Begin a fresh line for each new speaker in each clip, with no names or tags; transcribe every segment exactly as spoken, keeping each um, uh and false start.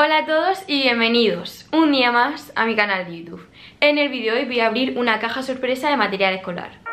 Hola a todos y bienvenidos un día más a mi canal de YouTube. En el vídeo de hoy voy a abrir una caja sorpresa de material escolar.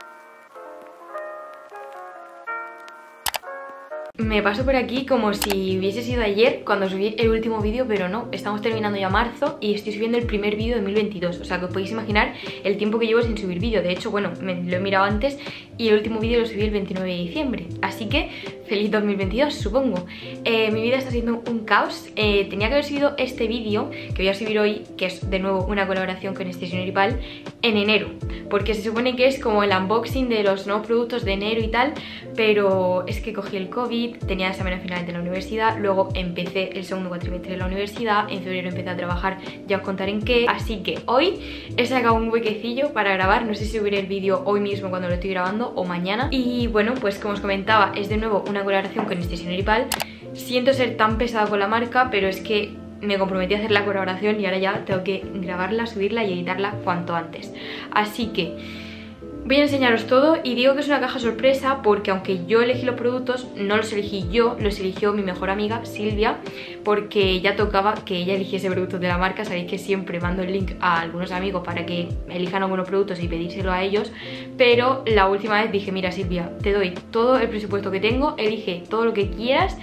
Me paso por aquí como si hubiese sido ayer cuando subí el último vídeo, pero no, estamos terminando ya marzo y estoy subiendo el primer vídeo de dos mil veintidós. O sea que os podéis imaginar el tiempo que llevo sin subir vídeo. De hecho, bueno, me lo he mirado antes y el último vídeo lo subí el veintinueve de diciembre. Así que feliz dos mil veintidós, supongo. eh, Mi vida está siendo un caos. eh, Tenía que haber subido este vídeo que voy a subir hoy, que es de nuevo una colaboración con Stationery Pal, en enero, porque se supone que es como el unboxing de los nuevos productos de enero y tal. Pero es que cogí el COVID, tenía exámenes finales de la universidad, luego empecé el segundo cuatrimestre de la universidad, en febrero empecé a trabajar, ya os contaré en qué. Así que hoy he sacado un huequecillo para grabar, no sé si subiré el vídeo hoy mismo cuando lo estoy grabando o mañana. Y bueno, pues como os comentaba, es de nuevo una colaboración con Stationery Pal. Siento ser tan pesada con la marca, pero es que me comprometí a hacer la colaboración y ahora ya tengo que grabarla, subirla y editarla cuanto antes. Así que voy a enseñaros todo, y digo que es una caja sorpresa porque aunque yo elegí los productos, no los elegí yo, los eligió mi mejor amiga Silvia, porque ya tocaba que ella eligiese productos de la marca. Sabéis que siempre mando el link a algunos amigos para que elijan algunos productos y pedírselo a ellos, pero la última vez dije: mira Silvia, te doy todo el presupuesto que tengo, elige todo lo que quieras,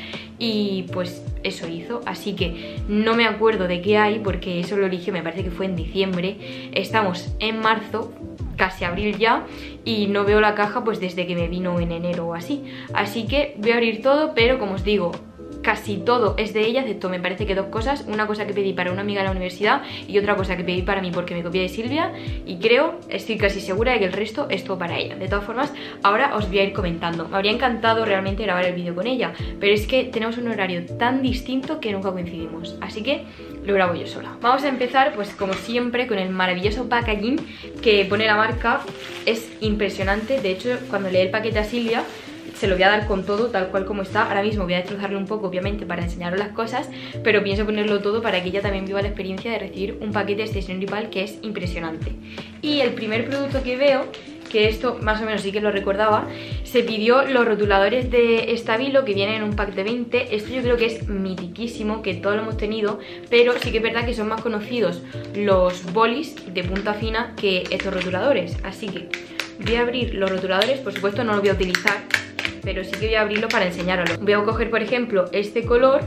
y pues eso hizo. Así que no me acuerdo de qué hay porque eso lo eligió, me parece que fue en diciembre, estamos en marzo, casi abril ya, y no veo la caja pues desde que me vino en enero o así. Así que voy a abrir todo, pero como os digo, casi todo es de ella, excepto me parece que dos cosas. Una cosa que pedí para una amiga de la universidad y otra cosa que pedí para mí porque me copié de Silvia, y creo, estoy casi segura de que el resto es todo para ella. De todas formas, ahora os voy a ir comentando. Me habría encantado realmente grabar el vídeo con ella, pero es que tenemos un horario tan distinto que nunca coincidimos, así que lo grabo yo sola. Vamos a empezar pues como siempre con el maravilloso packaging que pone la marca. Es impresionante. De hecho, cuando leí el paquete a Silvia, se lo voy a dar con todo, tal cual como está. Ahora mismo voy a destrozarlo un poco, obviamente, para enseñaros las cosas, pero pienso ponerlo todo para que ella también viva la experiencia de recibir un paquete de Stationery Pal que es impresionante. Y el primer producto que veo, que esto más o menos sí que lo recordaba, se pidió los rotuladores de Stabilo que vienen en un pack de veinte. Esto yo creo que es mitiquísimo, que todos lo hemos tenido, pero sí que es verdad que son más conocidos los bolis de punta fina que estos rotuladores. Así que voy a abrir los rotuladores, por supuesto no los voy a utilizar, pero sí que voy a abrirlo para enseñaroslo. Voy a coger por ejemplo este color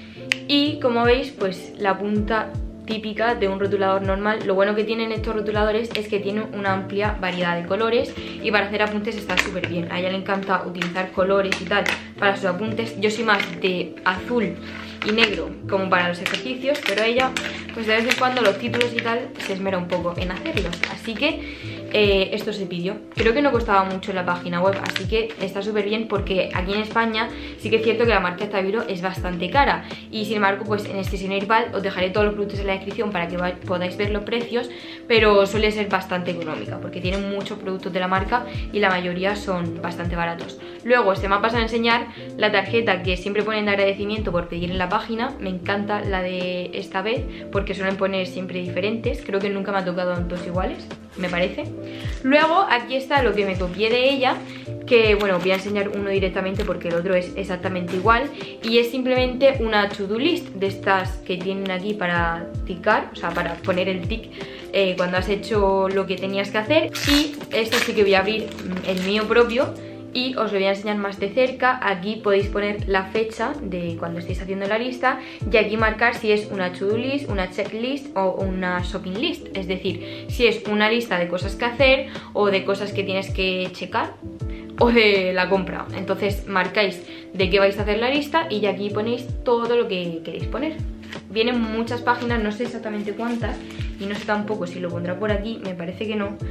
y como veis pues la punta típica de un rotulador normal. Lo bueno que tienen estos rotuladores es que tienen una amplia variedad de colores y para hacer apuntes está súper bien. A ella le encanta utilizar colores y tal para sus apuntes. Yo soy más de azul y negro como para los ejercicios, pero ella pues de vez en cuando los títulos y tal se esmera un poco en hacerlos. Así que eh, esto se pidió. Creo que no costaba mucho en la página web, así que está súper bien, porque aquí en España sí que es cierto que la marca Stabilo es bastante cara, y sin embargo pues en Stationery Pal os dejaré todos los productos en la descripción para que podáis ver los precios, pero suele ser bastante económica porque tienen muchos productos de la marca y la mayoría son bastante baratos. Luego se me ha pasado a enseñar la tarjeta que siempre ponen de agradecimiento por pedir en la página. Me encanta la de esta vez porque suelen poner siempre diferentes. Creo que nunca me ha tocado dos iguales, me parece. Luego aquí está lo que me copié de ella, que bueno, voy a enseñar uno directamente porque el otro es exactamente igual, y es simplemente una to-do list de estas que tienen aquí para ticar, o sea, para poner el tic eh, cuando has hecho lo que tenías que hacer. Y este sí que voy a abrir el mío propio y os lo voy a enseñar más de cerca. Aquí podéis poner la fecha de cuando estéis haciendo la lista y aquí marcar si es una to-do list, una checklist o una shopping list. Es decir, si es una lista de cosas que hacer o de cosas que tienes que checar o de la compra. Entonces marcáis de qué vais a hacer la lista y aquí ponéis todo lo que queréis poner. Vienen muchas páginas, no sé exactamente cuántas y no sé tampoco si lo pondrá por aquí, me parece que no,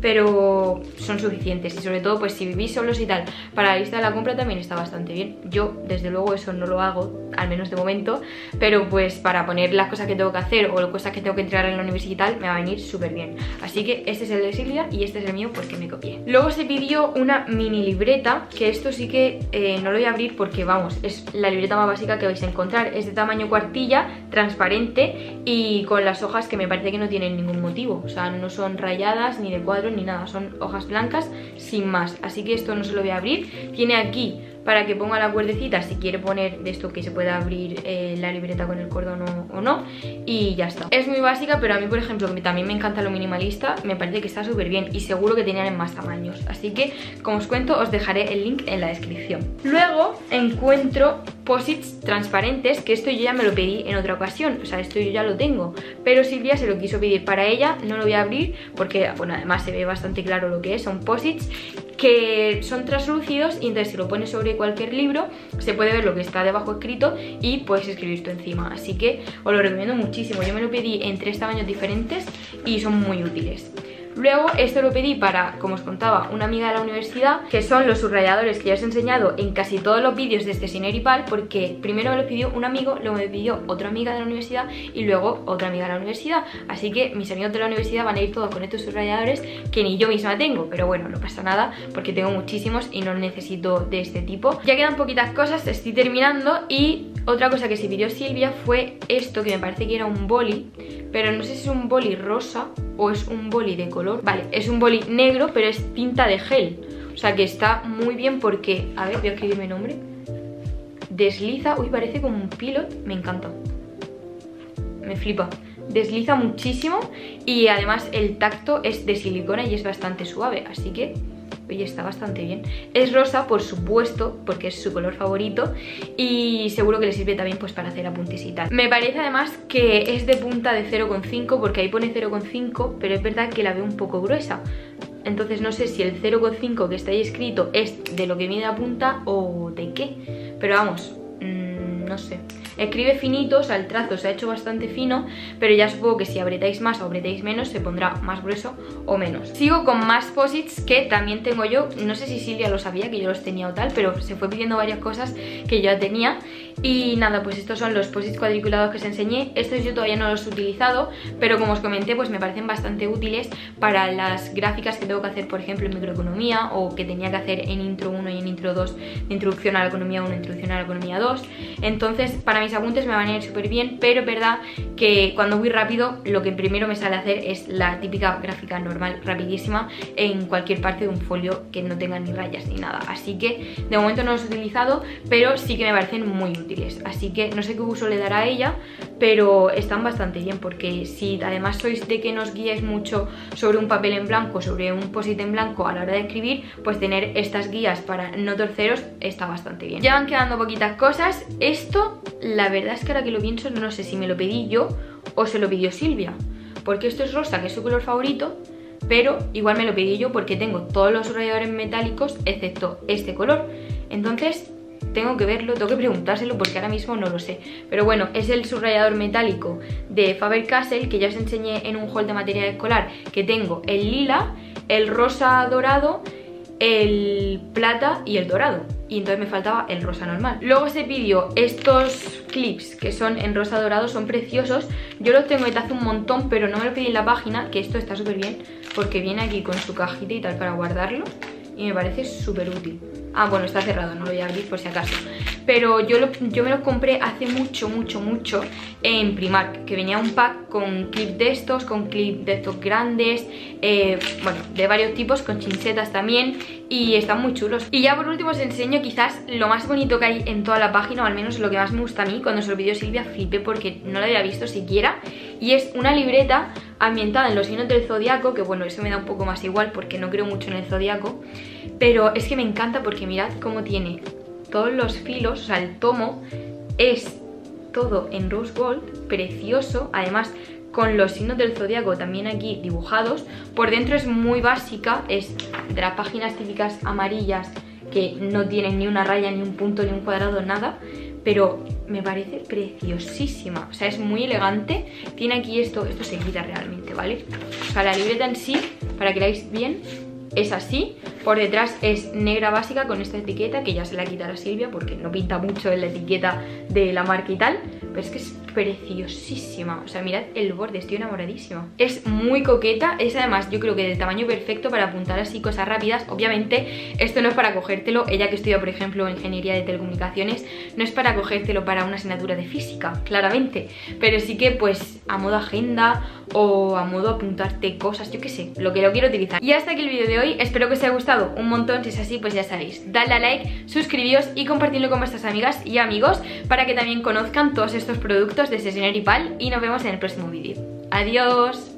pero son suficientes. Y sobre todo pues si vivís solos y tal, para la lista de la compra también está bastante bien. Yo desde luego eso no lo hago, al menos de momento, pero pues para poner las cosas que tengo que hacer o las cosas que tengo que entregar en la universidad y tal, me va a venir súper bien. Así que este es el de Silvia y este es el mío porque me copié. Luego se pidió una mini libreta, que esto sí que eh, no lo voy a abrir porque vamos, es la libreta más básica que vais a encontrar. Es de tamaño cuartilla, transparente y con las hojas que me parece que no tienen ningún motivo, o sea, no son rayadas ni de cuadros ni nada, son hojas blancas sin más. Así que esto no se lo voy a abrir. Tiene aquí para que ponga la cuerdecita si quiere poner de esto que se pueda abrir eh, la libreta con el cordón o, o no, y ya está. Es muy básica, pero a mí, por ejemplo, que también me encanta lo minimalista, me parece que está súper bien y seguro que tenían en más tamaños, así que, como os cuento, os dejaré el link en la descripción. Luego encuentro posits transparentes, que esto yo ya me lo pedí en otra ocasión, o sea, esto yo ya lo tengo, pero Silvia se lo quiso pedir para ella, no lo voy a abrir porque, bueno, además se ve bastante claro lo que es. Son posits que son translúcidos y entonces si lo pones sobre cualquier libro se puede ver lo que está debajo escrito y puedes escribir tú encima, así que os lo recomiendo muchísimo. Yo me lo pedí en tres tamaños diferentes y son muy útiles. Luego esto lo pedí para, como os contaba, una amiga de la universidad, que son los subrayadores que ya os he enseñado en casi todos los vídeos de este Sineripal, porque primero me lo pidió un amigo, luego me pidió otra amiga de la universidad y luego otra amiga de la universidad. Así que mis amigos de la universidad van a ir todos con estos subrayadores que ni yo misma tengo, pero bueno, no pasa nada porque tengo muchísimos y no necesito de este tipo. Ya quedan poquitas cosas, estoy terminando. Y otra cosa que se pidió Silvia fue esto, que me parece que era un boli, pero no sé si es un boli rosa o es un boli de color. Vale, es un boli negro, pero es tinta de gel, o sea que está muy bien porque, a ver, voy a escribir mi nombre. Desliza, uy, parece como un pilot, me encanta, me flipa. Desliza muchísimo y además el tacto es de silicona y es bastante suave, así que, oye, está bastante bien. Es rosa, por supuesto, porque es su color favorito y seguro que le sirve también pues para hacer apuntes y tal. Me parece además que es de punta de cero coma cinco, porque ahí pone cero coma cinco, pero es verdad que la veo un poco gruesa. Entonces no sé si el cero coma cinco que está ahí escrito es de lo que mide la punta o de qué. Pero vamos, mmm, no sé. Escribe finito, o sea, el trazo se ha hecho bastante fino, pero ya supongo que si apretáis más o apretáis menos se pondrá más grueso o menos. Sigo con más posits que también tengo yo. No sé si Silvia lo sabía, que yo los tenía o tal, pero se fue pidiendo varias cosas que yo ya tenía. Y nada, pues estos son los posits cuadriculados que os enseñé. Estos yo todavía no los he utilizado, pero como os comenté, pues me parecen bastante útiles para las gráficas que tengo que hacer, por ejemplo, en microeconomía, o que tenía que hacer en intro uno y en intro dos, de introducción a la economía uno, introducción a la economía dos. Entonces, para mis apuntes me van a ir súper bien, pero es verdad que cuando voy rápido, lo que primero me sale a hacer es la típica gráfica normal, rapidísima, en cualquier parte de un folio que no tenga ni rayas ni nada. Así que de momento no los he utilizado, pero sí que me parecen muy útiles. Así que no sé qué uso le dará a ella, pero están bastante bien, porque si además sois de que nos guiáis mucho sobre un papel en blanco, sobre un post-it en blanco a la hora de escribir, pues tener estas guías para no torceros está bastante bien. Ya van quedando poquitas cosas. Esto, la verdad es que ahora que lo pienso, no sé si me lo pedí yo o se lo pidió Silvia, porque esto es rosa, que es su color favorito, pero igual me lo pedí yo porque tengo todos los subrayadores metálicos excepto este color. Entonces tengo que verlo, tengo que preguntárselo porque ahora mismo no lo sé. Pero bueno, es el subrayador metálico de Faber-Castell, que ya os enseñé en un haul de material escolar, que tengo el lila, el rosa dorado, el plata y el dorado. Y entonces me faltaba el rosa normal. Luego se pidió estos clips que son en rosa dorado, son preciosos. Yo los tengo desde hace un montón, pero no me lo pedí en la página, que esto está súper bien porque viene aquí con su cajita y tal para guardarlo y me parece súper útil. Ah, bueno, está cerrado, no lo voy a abrir por si acaso. Pero yo, lo, yo me los compré hace mucho, mucho, mucho en Primark, que venía un pack con clip de estos, con clip de estos grandes, eh, bueno, de varios tipos, con chinchetas también, y están muy chulos. Y ya por último os enseño quizás lo más bonito que hay en toda la página, o al menos lo que más me gusta a mí. Cuando se lo pidió Silvia flipé porque no lo había visto siquiera, y es una libreta ambientada en los signos del zodiaco, que bueno, eso me da un poco más igual porque no creo mucho en el zodiaco, pero es que me encanta porque mirad cómo tiene todos los filos, o sea, el tomo es todo en rose gold, precioso, además con los signos del zodiaco también aquí dibujados. Por dentro es muy básica, es de las páginas típicas amarillas que no tienen ni una raya, ni un punto, ni un cuadrado, nada, pero me parece preciosísima, o sea, es muy elegante. Tiene aquí esto, esto se quita realmente, ¿vale? O sea, la libreta en sí, para que la veáis bien, es así. Por detrás es negra básica con esta etiqueta, que ya se la quitará Silvia porque no pinta mucho en la etiqueta de la marca y tal, pero es que es preciosísima. O sea, mirad el borde, estoy enamoradísima. Es muy coqueta, es además yo creo que del tamaño perfecto para apuntar así cosas rápidas. Obviamente esto no es para cogértelo, ella que estudia por ejemplo ingeniería de telecomunicaciones, no es para cogértelo para una asignatura de física, claramente, pero sí que pues a modo agenda o a modo apuntarte cosas, yo qué sé, lo que lo quiero utilizar. Y hasta aquí el vídeo de hoy, espero que os haya gustado gustado un montón. Si es así, pues ya sabéis, dadle a like, suscribíos y compartidlo con vuestras amigas y amigos para que también conozcan todos estos productos de Sesionary Pal, y nos vemos en el próximo vídeo. ¡Adiós!